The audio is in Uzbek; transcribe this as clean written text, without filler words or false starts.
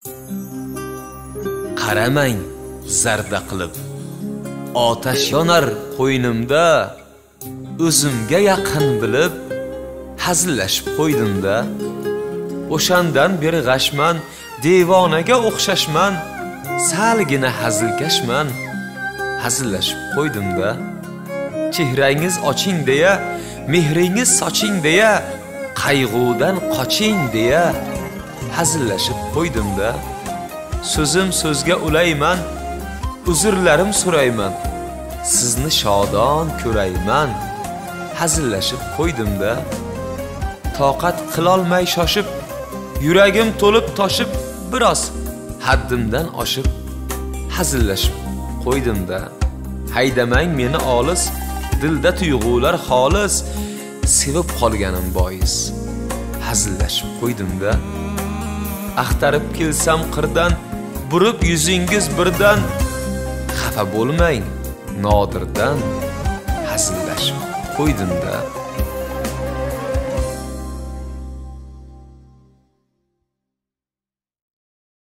Qaramang zarda qilib, otash yonar qo'ynimda, o'zimga yaqin bilib hazillashib qo'ydimda. O'shandan beri g'ashman, devonaga o'xshashman, salgina hazilkashman, hazillashib qo'ydimda. Chehrangiz oching deya, mehringiz soching deya, qayg'udan qoching deya hazillashib qo'ydimda. So'zim so'zga ulayman, uzrlarim so'rayman, sizni shodon ko'rayman, hazillashib qo'ydimda. Toqat qilolmay shoshib, yuragim to'lib toshib, biroz haddimdan oshib hazillashib qo'ydimda. Haydamang meni olis, dilda tuyg'ular xolis, sevib qolganim bois hazillashib qo'ydimda. Axtarib kelsam qirdan, burib yuzingiz birdan, xafa bo'lmang nodirdan hazillashib qo'ydimda.